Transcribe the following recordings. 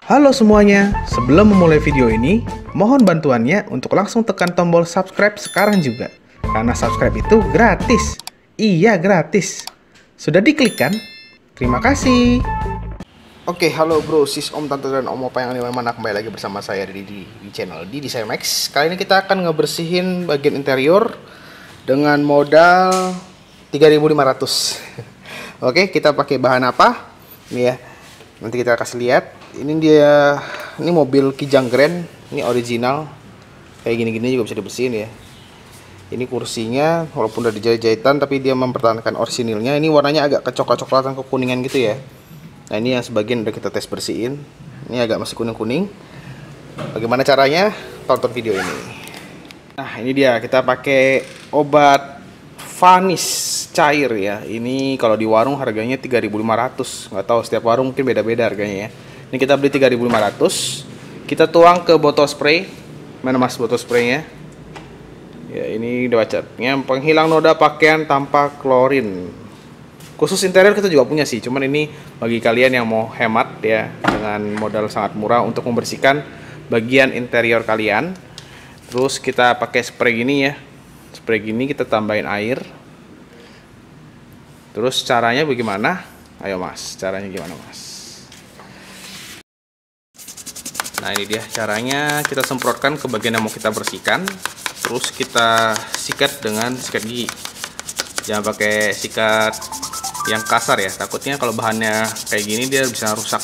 Halo semuanya, sebelum memulai video ini, mohon bantuannya untuk langsung tekan tombol subscribe sekarang juga. Karena subscribe itu gratis. Iya, gratis. Sudah diklik kan? Terima kasih. Oke, halo bro, sis, om, tante, dan om opa yang mana kembali lagi bersama saya di channel Didi Saya Max. Kali ini kita akan ngebersihin bagian interior dengan modal 3.500. Oke, kita pakai bahan apa? Ini ya. Nanti kita kasih lihat. Ini mobil Kijang Grand, ini original. Kayak gini-gini juga bisa dibersihin ya. Ini kursinya walaupun udah dijahit-jahitan tapi dia mempertahankan orisinilnya. Ini warnanya agak kecoklat-coklatan kekuningan gitu ya. Nah, ini yang sebagian udah kita tes bersihin. Ini agak masih kuning-kuning. Bagaimana caranya? Tonton video ini. Nah, ini dia, kita pakai obat Vanish cair ya. Ini kalau di warung harganya 3.500. Nggak tahu, setiap warung mungkin beda-beda harganya ya. Ini kita beli 3.500. Kita tuang ke botol spray. Mana mas botol spraynya? Ya, ini bacanya penghilang noda pakaian tanpa klorin. Khusus interior kita juga punya sih. Cuman ini bagi kalian yang mau hemat ya, dengan modal sangat murah untuk membersihkan bagian interior kalian. Terus kita pakai spray gini ya. Spray gini kita tambahin air. Terus caranya bagaimana? Ayo mas, caranya gimana mas? Nah, ini dia caranya. Kita semprotkan ke bagian yang mau kita bersihkan. Terus kita sikat dengan sikat gigi. Jangan pakai sikat yang kasar ya. Takutnya kalau bahannya kayak gini dia bisa rusak.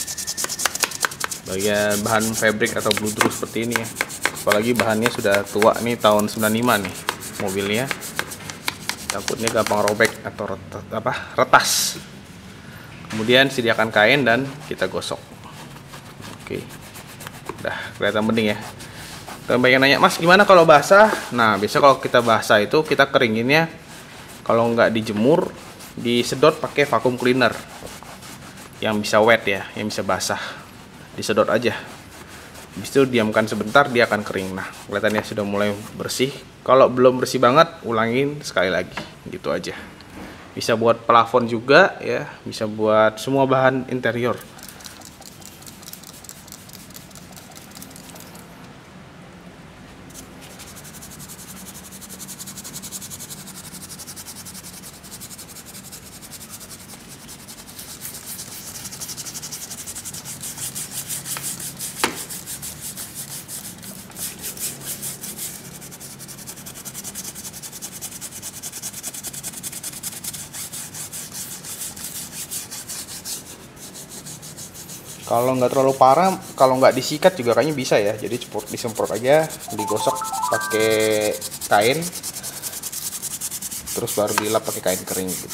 Bagian bahan fabric atau bludru seperti ini ya. Apalagi bahannya sudah tua nih, tahun 95 nih mobilnya. Takutnya gampang robek atau retas. Kemudian sediakan kain dan kita gosok. Oke. Udah kelihatan bening ya. Banyak nanya, mas gimana kalau basah? Nah, biasa kalau kita basah itu kita keringinnya, kalau nggak dijemur, disedot pakai vacuum cleaner yang bisa wet ya, yang bisa basah. Disedot aja. Habis itu diamkan sebentar, dia akan kering. Nah, kelihatannya sudah mulai bersih. Kalau belum bersih banget, ulangin sekali lagi. Gitu aja. Bisa buat plafon juga ya, bisa buat semua bahan interior. Kalau nggak terlalu parah, kalau nggak disikat juga kayaknya bisa ya. Jadi disemprot aja, digosok pakai kain, terus baru dilap pakai kain kering gitu.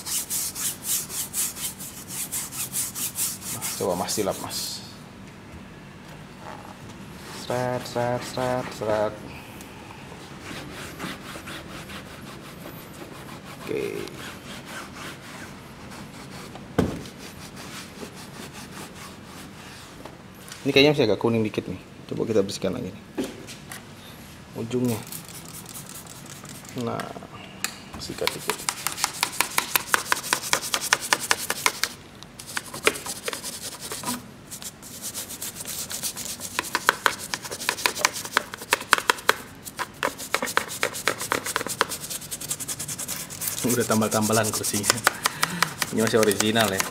Nah, coba mas dilap mas. Seret. Oke. Ini kayaknya masih agak kuning dikit nih. Coba kita bersihkan lagi nih. Ujungnya. Nah, sikat dikit. Udah tambal-tambalan kursinya. Ini masih original ya.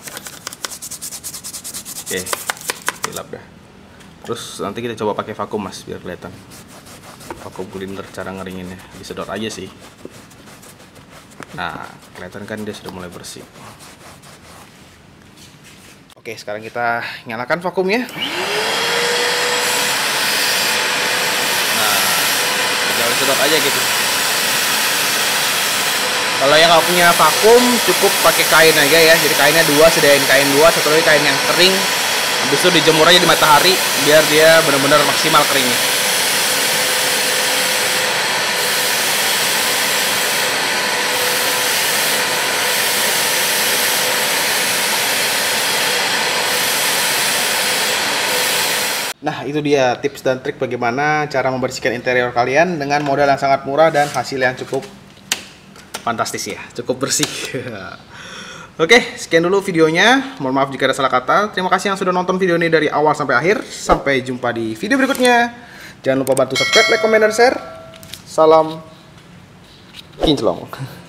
Oke, dilap dah. Terus nanti kita coba pakai vakum mas, biar kelihatan. Vakum cleaner cara ngeringinnya, disedot aja sih. Nah, kelihatan kan dia sudah mulai bersih. Oke, sekarang kita nyalakan vakumnya. Nah, tinggal sedot aja gitu. Kalau yang nggak punya vakum, cukup pakai kain aja ya. Jadi kainnya dua, sediain kain dua, satu lagi kain yang kering. Habis itu dijemur aja di matahari biar dia benar-benar maksimal keringnya. Nah, itu dia tips dan trik bagaimana cara membersihkan interior kalian dengan modal yang sangat murah dan hasil yang cukup fantastis ya, cukup bersih. Oke, sekian dulu videonya. Mohon maaf jika ada salah kata. Terima kasih yang sudah nonton video ini dari awal sampai akhir. Sampai jumpa di video berikutnya. Jangan lupa bantu subscribe, like, komen, dan share. Salam kinclong.